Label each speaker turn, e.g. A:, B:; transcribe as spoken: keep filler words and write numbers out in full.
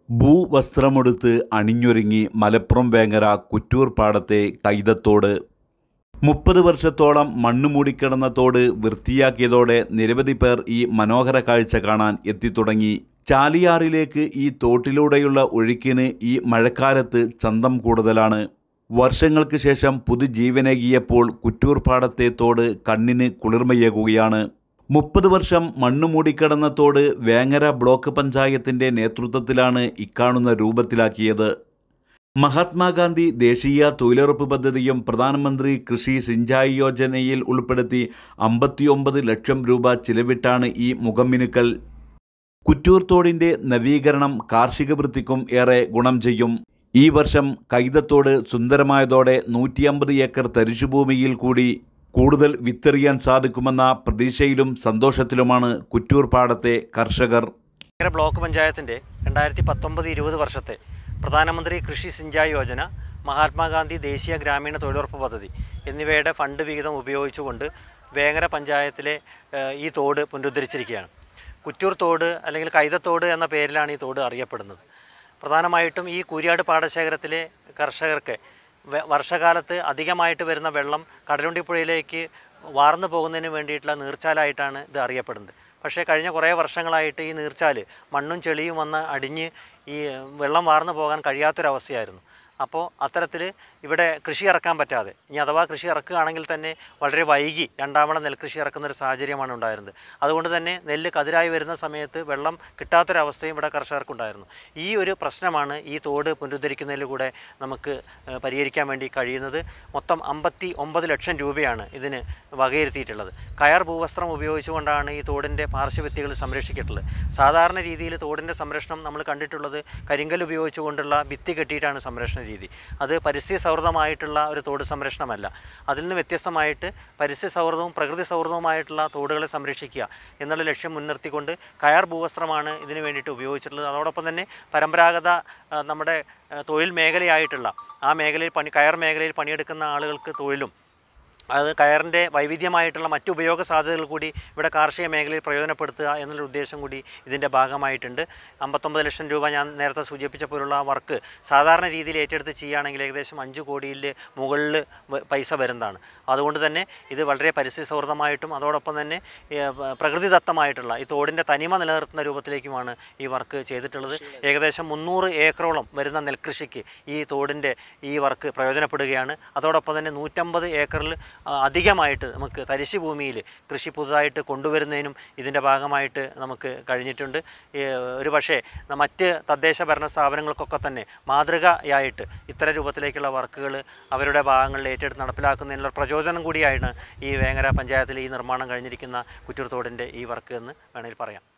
A: ഭൂവസ്ത്രമെടുത്ത് അണിഞ്ഞൊരുങ്ങി മലപ്പുറം വേങ്ങര കുറ്റൂർ പാടത്തെ കൈതത്തോട്. മുപ്പത് വർഷത്തോളം മണ്ണ് മൂടിക്കിടന്ന തോട് വൃത്തിയാക്കിയതോടെ നിരവധി പേർ ഈ മനോഹര കാഴ്ച കാണാൻ എത്തിത്തുടങ്ങി. ചാലിയാറിലേക്ക് ഈ തോട്ടിലൂടെയുള്ള ഒഴുക്കിന് ഈ മഴക്കാലത്ത് ചന്തം കൂടുതലാണ്. വർഷങ്ങൾക്ക് ശേഷം പുതുജീവനേകിയപ്പോൾ കുറ്റൂർ പാടത്തെ തോട് കണ്ണിന് കുളിർമയേകുകയാണ്. മുപ്പത് വർഷം മണ്ണ് മൂടിക്കിടന്ന തോട് വേങ്ങര ബ്ലോക്ക് പഞ്ചായത്തിൻ്റെ നേതൃത്വത്തിലാണ് ഇക്കാണുന്ന രൂപത്തിലാക്കിയത്. മഹാത്മാഗാന്ധി ദേശീയ തൊഴിലുറപ്പ് പദ്ധതിയും പ്രധാനമന്ത്രി കൃഷി സിഞ്ചായി യോജനയിൽ ഉൾപ്പെടുത്തി അമ്പത്തിയൊമ്പത് ലക്ഷം രൂപ ചിലവിട്ടാണ് ഈ മുഖംമിനുക്കൽ. കുറ്റൂർ തോടിൻ്റെ നവീകരണം കാർഷിക വൃത്തിക്കും ഏറെ ഗുണം ചെയ്യും. ഈ വർഷം കൈതത്തോട് സുന്ദരമായതോടെ നൂറ്റിയമ്പത് ഏക്കർ തരിശുഭൂമിയിൽ കൂടി കൂടുതൽ വിത്തെറിയാൻ സാധിക്കുമെന്ന പ്രതീക്ഷയിലും സന്തോഷത്തിലുമാണ് കുറ്റൂർ പാടത്തെ കർഷകർ.
B: ബ്ലോക്ക് പഞ്ചായത്തിൻ്റെ രണ്ടായിരത്തി പത്തൊമ്പത് ഇരുപത് വർഷത്തെ പ്രധാനമന്ത്രി കൃഷി സിഞ്ചായി യോജന, മഹാത്മാഗാന്ധി ദേശീയ ഗ്രാമീണ തൊഴിലുറപ്പ് പദ്ധതി എന്നിവയുടെ ഫണ്ട് വിഹിതം ഉപയോഗിച്ചുകൊണ്ട് വേങ്ങര പഞ്ചായത്തിലെ ഈ തോട് പുനരുദ്ധരിച്ചിരിക്കുകയാണ്. കുറ്റൂർ തോട് അല്ലെങ്കിൽ കൈതത്തോട് എന്ന പേരിലാണ് ഈ തോട് അറിയപ്പെടുന്നത്. പ്രധാനമായിട്ടും ഈ കൂരിയാട് പാടശേഖരത്തിലെ കർഷകർക്ക് വർഷകാലത്ത് അധികമായിട്ട് വരുന്ന വെള്ളം കടലുണ്ടിപ്പുഴയിലേക്ക് വാർന്നു പോകുന്നതിന് വേണ്ടിയിട്ടുള്ള നീർച്ചാലായിട്ടാണ് ഇത് അറിയപ്പെടുന്നത്. പക്ഷേ കഴിഞ്ഞ കുറേ വർഷങ്ങളായിട്ട് ഈ നീർച്ചാൽ മണ്ണും ചെളിയും വന്ന് അടിഞ്ഞ് ഈ വെള്ളം വാർന്നു പോകാൻ കഴിയാത്തൊരവസ്ഥയായിരുന്നു. അപ്പോൾ അത്തരത്തിൽ ഇവിടെ കൃഷി ഇറക്കാൻ പറ്റാതെ, ഇനി അഥവാ കൃഷി ഇറക്കുകയാണെങ്കിൽ തന്നെ വളരെ വൈകി രണ്ടാമത് നെൽകൃഷി ഇറക്കുന്നൊരു സാഹചര്യമാണ് ഉണ്ടായിരുന്നത്. അതുകൊണ്ട് തന്നെ നെല്ല് കതിരായി വരുന്ന സമയത്ത് വെള്ളം കിട്ടാത്തൊരവസ്ഥയും ഇവിടെ കർഷകർക്കുണ്ടായിരുന്നു. ഈ ഒരു പ്രശ്നമാണ് ഈ തോട് പുനരുദ്ധരിക്കുന്നതിലൂടെ നമുക്ക് പരിഹരിക്കാൻ വേണ്ടി കഴിയുന്നത്. മൊത്തം അമ്പത്തി ഒമ്പത് ലക്ഷം രൂപയാണ് ഇതിന് വകയിരുത്തിയിട്ടുള്ളത്. കയർ ഭൂവസ്ത്രം ഉപയോഗിച്ചുകൊണ്ടാണ് ഈ തോടിൻ്റെ പാർശ്വഭിത്തികൾ സംരക്ഷിച്ചിട്ടുള്ളത്. സാധാരണ രീതിയിൽ തോടിൻ്റെ സംരക്ഷണം നമ്മൾ കണ്ടിട്ടുള്ളത് കരിങ്കൽ ഉപയോഗിച്ചുകൊണ്ടുള്ള ഭിത്തി കെട്ടിയിട്ടാണ് സംരക്ഷണ രീതി. അത് പരിസ്ഥിതി സൗഹൃദമായിട്ടുള്ള ഒരു തോട് സംരക്ഷണമല്ല. അതിൽ നിന്ന് വ്യത്യസ്തമായിട്ട് പരിസ്ഥിതി സൗഹൃദവും പ്രകൃതി സൗഹൃദവുമായിട്ടുള്ള തോടുകളെ സംരക്ഷിക്കുക എന്നുള്ള ലക്ഷ്യം മുൻനിർത്തിക്കൊണ്ട് കയർ ഭൂവസ്ത്രമാണ് ഇതിനു വേണ്ടിയിട്ട് ഉപയോഗിച്ചിട്ടുള്ളത്. അതോടൊപ്പം തന്നെ പരമ്പരാഗത നമ്മുടെ തൊഴിൽ മേഖലയായിട്ടുള്ള ആ മേഖലയിൽ പണി കയർ മേഖലയിൽ പണിയെടുക്കുന്ന ആളുകൾക്ക് തൊഴിലും അത് കയറിൻ്റെ വൈവിധ്യമായിട്ടുള്ള മറ്റ് ഉപയോഗ സാധ്യതകൾ കൂടി ഇവിടെ കാർഷിക മേഖലയിൽ പ്രയോജനപ്പെടുത്തുക എന്നുള്ള ഉദ്ദേശം കൂടി ഇതിൻ്റെ ഭാഗമായിട്ടുണ്ട്. അമ്പത്തൊമ്പത് ലക്ഷം രൂപ ഞാൻ നേരത്തെ സൂചിപ്പിച്ച പോലുള്ള വർക്ക് സാധാരണ രീതിയിൽ ഏറ്റെടുത്ത് ചെയ്യുകയാണെങ്കിൽ ഏകദേശം അഞ്ച് കോടിയിൽ മുകളിൽ പൈസ വരുന്നതാണ്. അതുകൊണ്ട് തന്നെ ഇത് വളരെ പരിസ്ഥിതി സൗഹൃദമായിട്ടും അതോടൊപ്പം തന്നെ പ്രകൃതിദത്തമായിട്ടുള്ള ഈ തോടിൻ്റെ തനിമ നിലനിർത്തുന്ന രൂപത്തിലേക്കുമാണ് ഈ വർക്ക് ചെയ്തിട്ടുള്ളത്. ഏകദേശം മുന്നൂറ് ഏക്കറോളം വരുന്ന നെൽകൃഷിക്ക് ഈ തോടിൻ്റെ ഈ വർക്ക് പ്രയോജനപ്പെടുകയാണ്. അതോടൊപ്പം തന്നെ നൂറ്റമ്പത് ഏക്കറിൽ അധികമായിട്ട് നമുക്ക് തരിശ് ഭൂമിയിൽ കൃഷി പുതുതായിട്ട് കൊണ്ടുവരുന്നതിനും ഇതിൻ്റെ ഭാഗമായിട്ട് നമുക്ക് കഴിഞ്ഞിട്ടുണ്ട്. ഒരു പക്ഷേ മറ്റ് തദ്ദേശ ഭരണ സ്ഥാപനങ്ങൾക്കൊക്കെ തന്നെ മാതൃകയായിട്ട് ഇത്തരം രൂപത്തിലേക്കുള്ള വർക്കുകൾ അവരുടെ ഭാഗങ്ങളിൽ ഏറ്റെടുത്ത് നടപ്പിലാക്കുന്നതിനുള്ള പ്രചോദനം കൂടിയാണ് ഈ വേങ്ങര പഞ്ചായത്തിൽ ഈ നിർമ്മാണം കഴിഞ്ഞിരിക്കുന്ന കുറ്റൂർ തോടിൻ്റെ ഈ വർക്ക് എന്ന് വേണമെങ്കിൽ പറയാം.